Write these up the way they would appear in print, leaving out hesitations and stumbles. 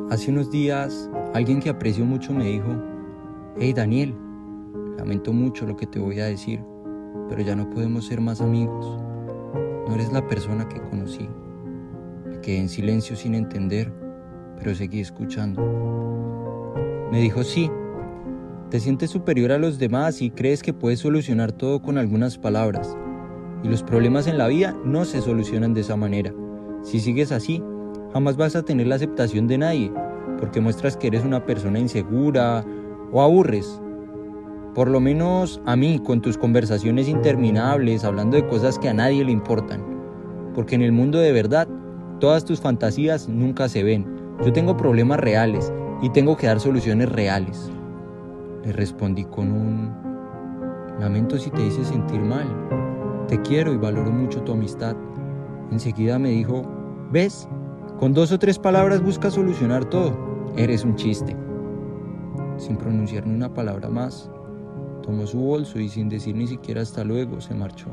Hace unos días, alguien que aprecio mucho me dijo: «Hey Daniel, lamento mucho lo que te voy a decir, pero ya no podemos ser más amigos. No eres la persona que conocí». Me quedé en silencio sin entender, pero seguí escuchando. Me dijo: «Sí, te sientes superior a los demás y crees que puedes solucionar todo con algunas palabras. Y los problemas en la vida no se solucionan de esa manera. Si sigues así, jamás vas a tener la aceptación de nadie, porque muestras que eres una persona insegura o aburres. Por lo menos a mí, con tus conversaciones interminables, hablando de cosas que a nadie le importan. Porque en el mundo de verdad, todas tus fantasías nunca se ven. Yo tengo problemas reales y tengo que dar soluciones reales». Le respondí con un: «Lamento si te hice sentir mal. Te quiero y valoro mucho tu amistad». Enseguida me dijo: «¿Ves? Con 2 o 3 palabras buscas solucionar todo. Eres un chiste». Sin pronunciar ni una palabra más, tomó su bolso y sin decir ni siquiera hasta luego, se marchó.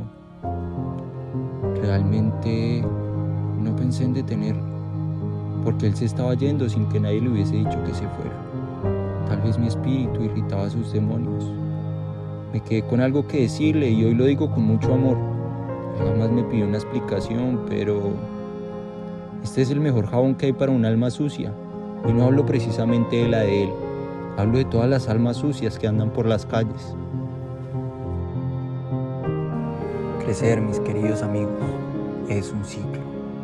Realmente no pensé en detenerlo, porque él se estaba yendo sin que nadie le hubiese dicho que se fuera. Tal vez mi espíritu irritaba a sus demonios. Me quedé con algo que decirle y hoy lo digo con mucho amor. Él jamás me pidió una explicación, pero este es el mejor jabón que hay para un alma sucia. Y no hablo precisamente de la de él. Hablo de todas las almas sucias que andan por las calles. Crecer, mis queridos amigos, es un ciclo.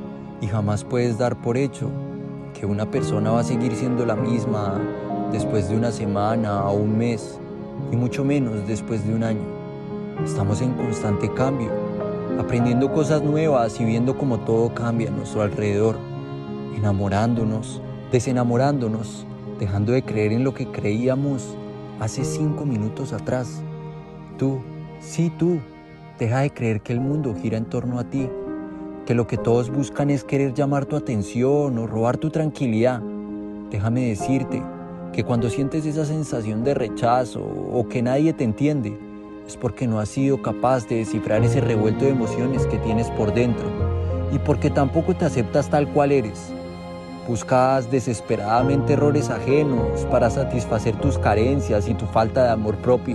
Y jamás puedes dar por hecho que una persona va a seguir siendo la misma después de una semana o un mes, y mucho menos después de un año. Estamos en constante cambio, aprendiendo cosas nuevas y viendo cómo todo cambia a nuestro alrededor, enamorándonos, desenamorándonos, dejando de creer en lo que creíamos hace 5 minutos atrás. Tú, sí tú, deja de creer que el mundo gira en torno a ti, que lo que todos buscan es querer llamar tu atención o robar tu tranquilidad. Déjame decirte que cuando sientes esa sensación de rechazo o que nadie te entiende, es porque no has sido capaz de descifrar ese revuelto de emociones que tienes por dentro y porque tampoco te aceptas tal cual eres. Buscas desesperadamente errores ajenos para satisfacer tus carencias y tu falta de amor propio.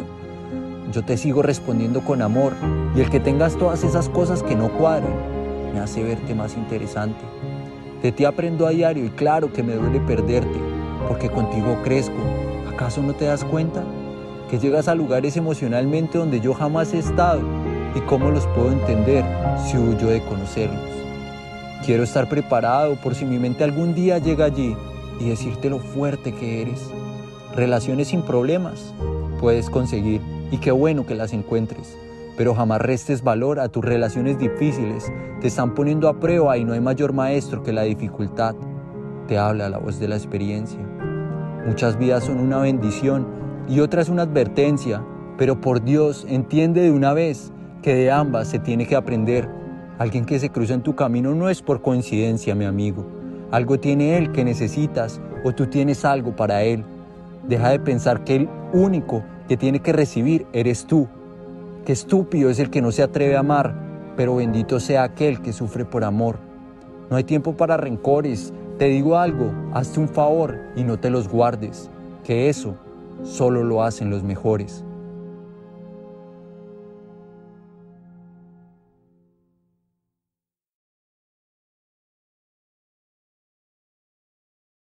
Yo te sigo respondiendo con amor, y el que tengas todas esas cosas que no cuadran me hace verte más interesante. De ti aprendo a diario y claro que me duele perderte, porque contigo crezco. ¿Acaso no te das cuenta? Que llegas a lugares emocionalmente donde yo jamás he estado, y cómo los puedo entender si huyo de conocerlos. Quiero estar preparado por si mi mente algún día llega allí y decirte lo fuerte que eres. Relaciones sin problemas puedes conseguir, y qué bueno que las encuentres, pero jamás restes valor a tus relaciones difíciles. Te están poniendo a prueba y no hay mayor maestro que la dificultad. Te habla la voz de la experiencia. Muchas vidas son una bendición y otras una advertencia, pero por Dios, entiende de una vez que de ambas se tiene que aprender. Alguien que se cruza en tu camino no es por coincidencia, mi amigo. Algo tiene él que necesitas, o tú tienes algo para él. Deja de pensar que el único que tiene que recibir eres tú. Qué estúpido es el que no se atreve a amar, pero bendito sea aquel que sufre por amor. No hay tiempo para rencores. Te digo algo, hazte un favor y no te los guardes, que eso solo lo hacen los mejores.